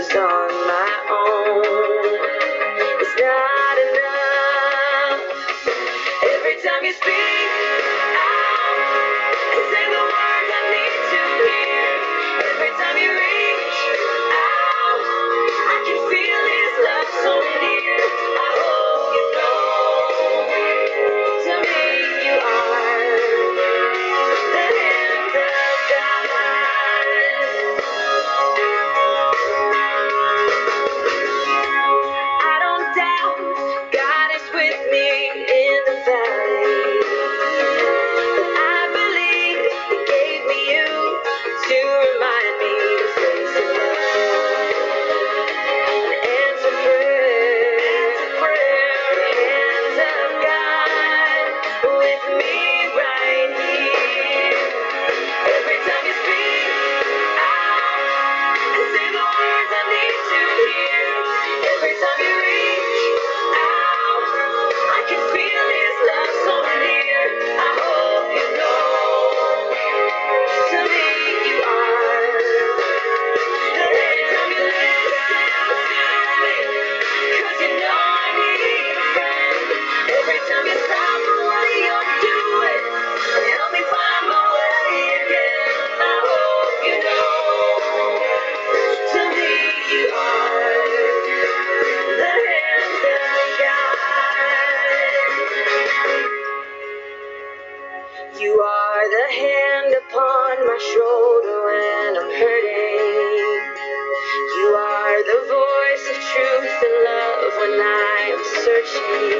focus on my own. It's not enough. Every time you speak out, I say the words I need to hear. Every time you reach out, I can feel His love so near. I hope you know, to me you are the hand of God. I don't doubt God is with me in the valley, but I believe He gave me you to remind me to face it and answer prayer, hands of God with me right here. Every time you speak out, I say the words I need to hear. Every time you reach out, I can feel His love so near. I hope you know, to me you are the hand. Every time you listen to me, 'cause you know I need a friend. Every time you stop what you're doing, help me find my way again. I hope you know, to me you are the hand of God. You are the hand upon my shoulder when I'm hurting. You are the voice of truth and love when I am searching.